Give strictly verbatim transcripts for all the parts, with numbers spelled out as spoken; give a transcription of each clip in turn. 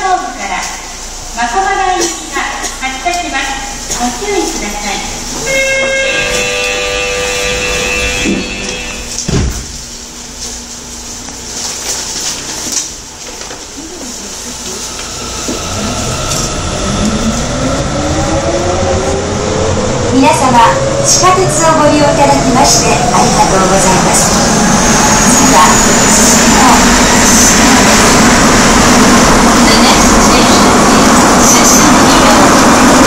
ホームから真駒台行きが発車します。ご注意ください。 皆様、地下鉄をご利用いただきましてありがとうございます。次は杉並です。The next station is Sissinio.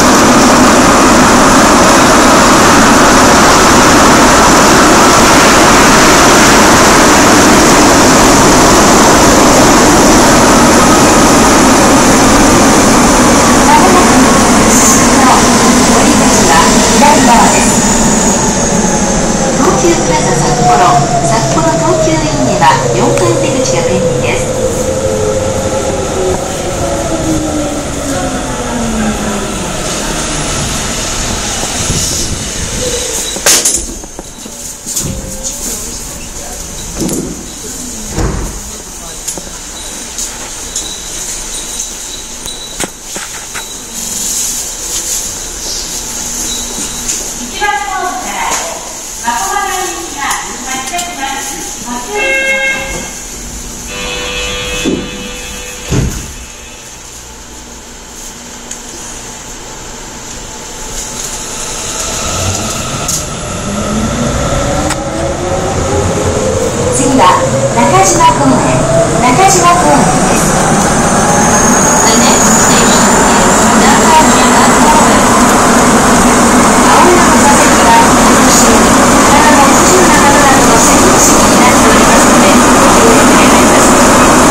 次は中島公園、中島公園です。The next station is 中島公園。青色の座席は今年より体が不自由な方などの専用席になっておりますので、ご利用願います。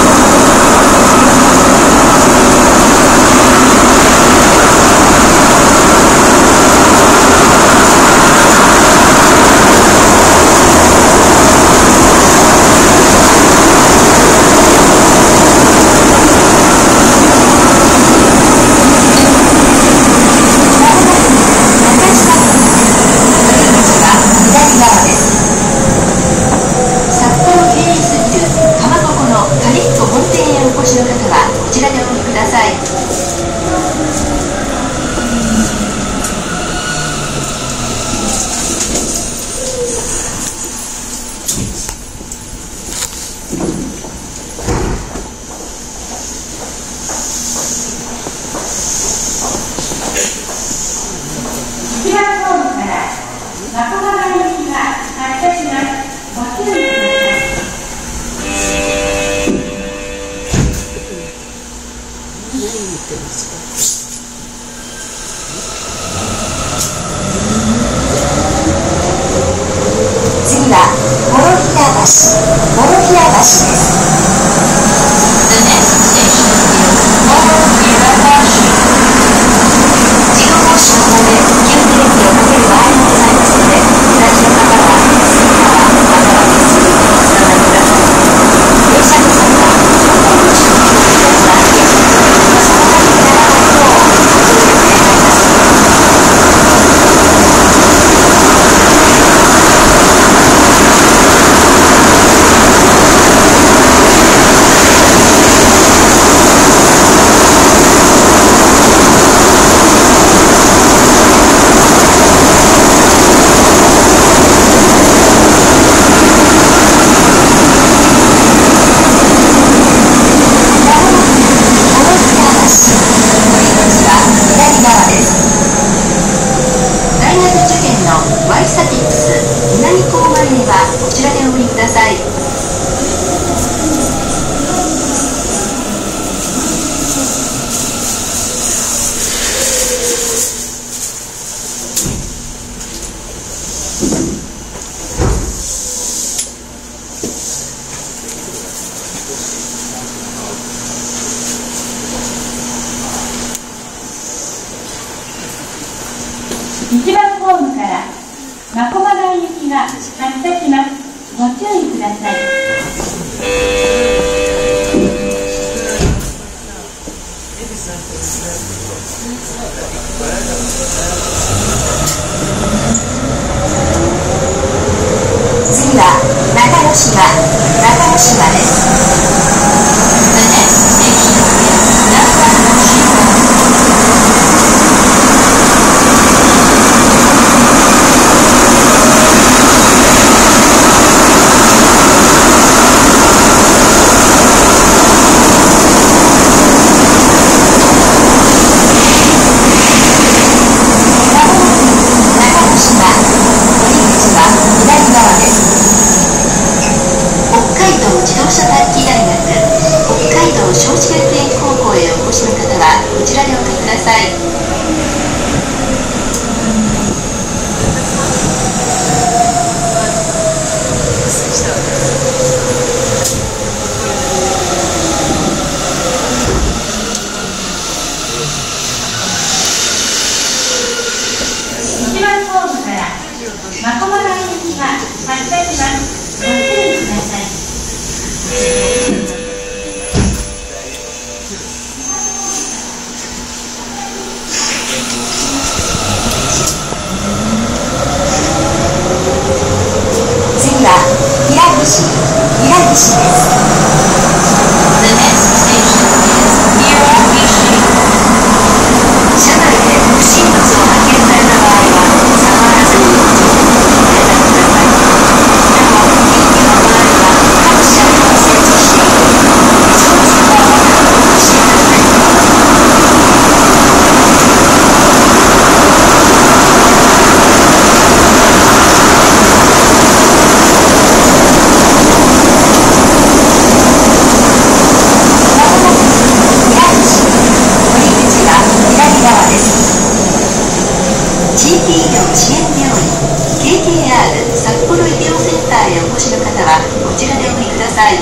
次はモロヒラ橋、モロヒラ橋です。The next station is モロヒラ橋。自動発車のため急ブレーキをかける場合もございますので、お立ちの方は次からまたは手すりにおつかまりください。電車の際は乗降口の左は駅のその先にならないようご注意を願います。ワイサティックス南高マリネはこちらでお降りください。 一番ホームから真駒台行きが発車します。ご注意ください。 次は中之島、中之島です。The next station is 中エーアール 札幌医療センターへお越しの方はこちらでお降りください。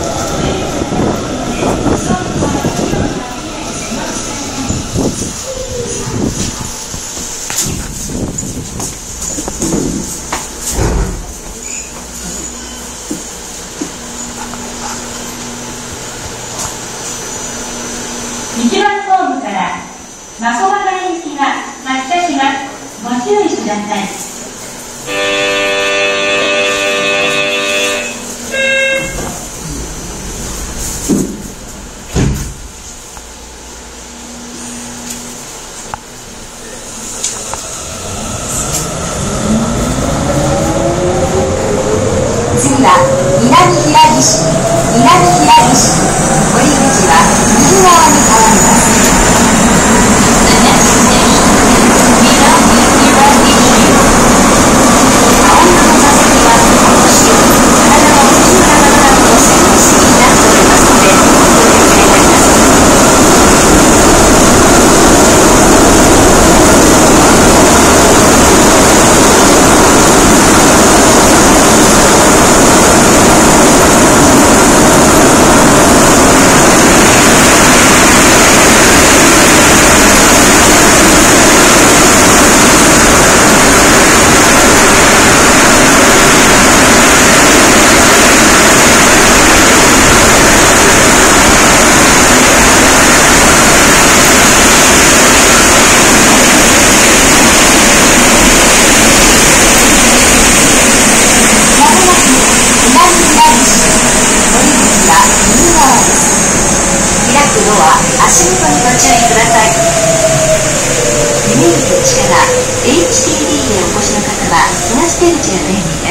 にじばんホームから真駒台行きが発車します。ご注意ください。 次は南平岸、南平岸、降り口は右側に変わります。The next station is 南平岸。青色の座席はお年寄り、体が不自由な方などの専用席になっておりますので、ご注意願います。足元にご注意ください。夢口から エイチティーディー へお越しの方は東出口が便利です。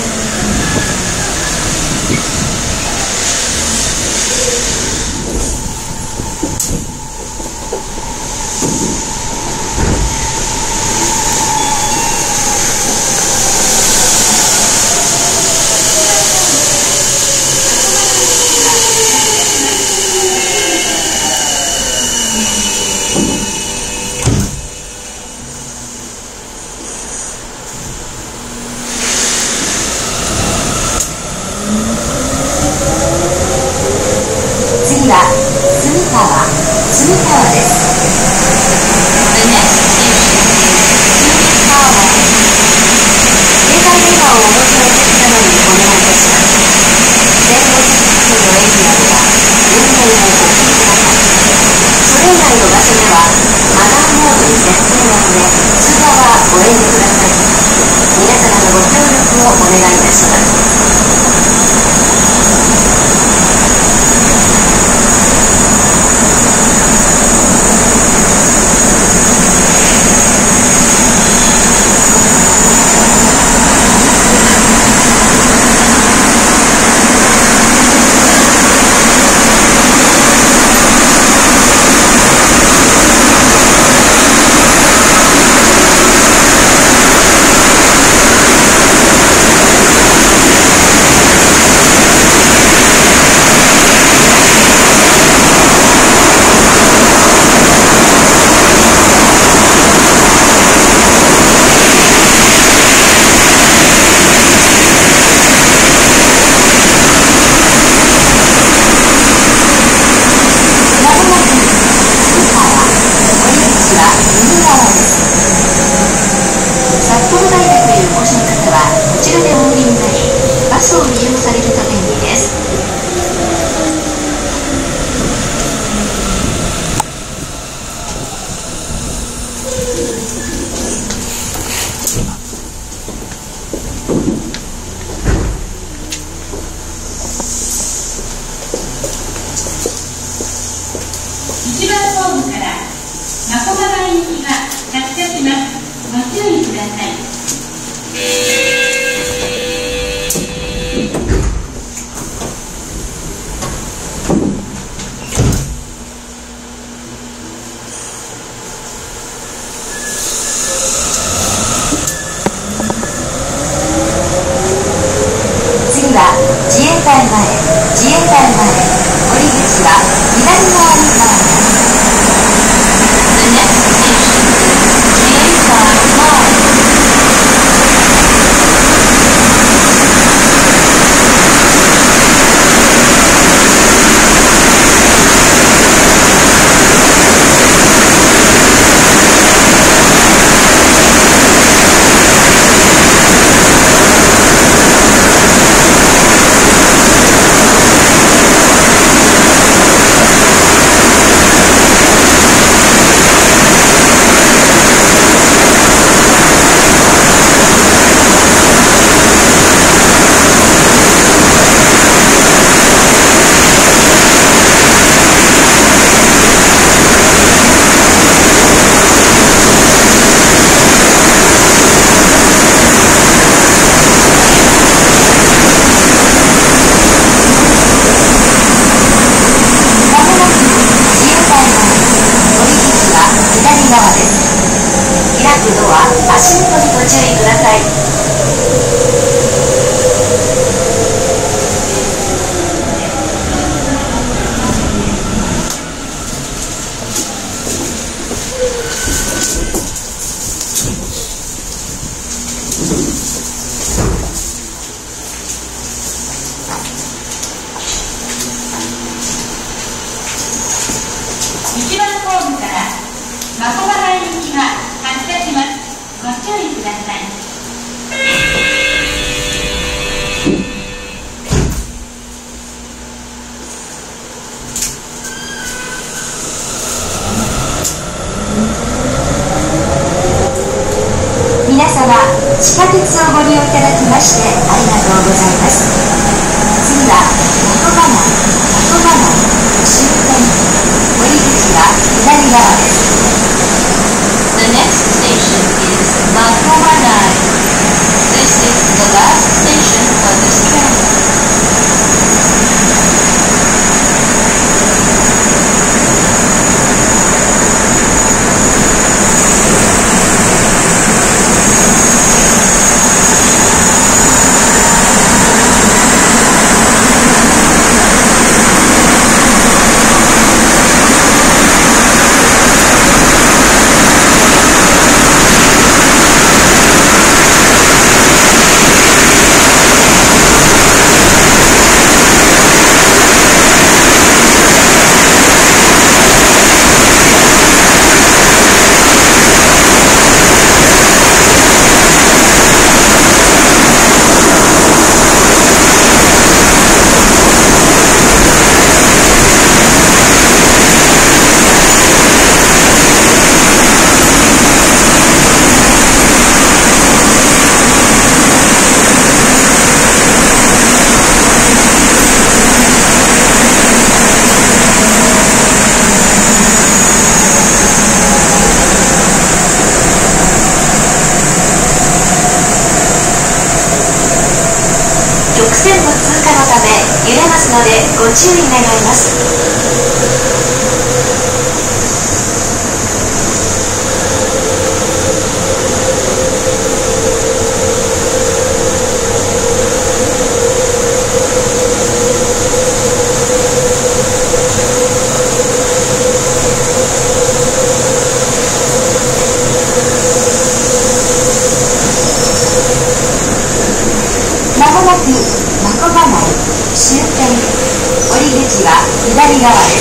次は住川、住川です。The next station is 住川。携帯電話をお持ちのお客様にお願いいたします。前後席付近のエリアでは運転をご注意ください。それ以外の場所ではマナーモードに設定のため通話はご遠慮ください。皆様のご協力をお願いいたします。札幌大学へお越しの方はこちらでお降りになり、バスを利用されると便利です。 いちばんホームから真駒台行きが発車します。ご注意ください。 次は自衛隊前、自衛隊前、降り口は左側に変わります。The next station is 自衛隊前。 一番ホームから真駒台行きが発車します。ご注意ください。 皆様、地下鉄をご利用いただきましてありがとうございます。次は真駒内、真駒内終点、降り口は左側です。The next station is Makomanai. This is the last station for this train. 直線の通過のため揺れますのでご注意願います。まもなく真駒内終点、降り口は左側です。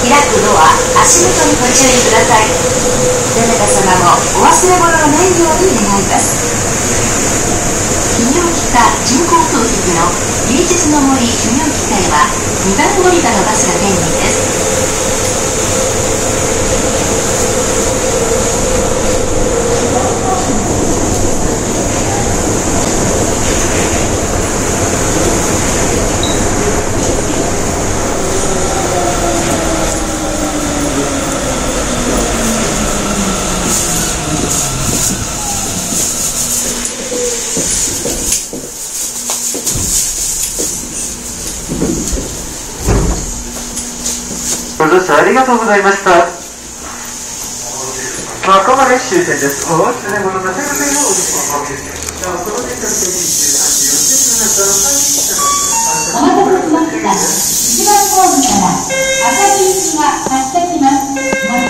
開くドア、足元にご注意ください。どなた様もお忘れ物のないように願います。泌尿器科人工透析の芸術の森泌尿器科へはにばん乗り場のバスが便利です。 ご乗車ありがとうございました。真駒内終点です。お忘れ物なさいませんようお願いします。 お待たせしました。一番ホームから赤城行きが発車します。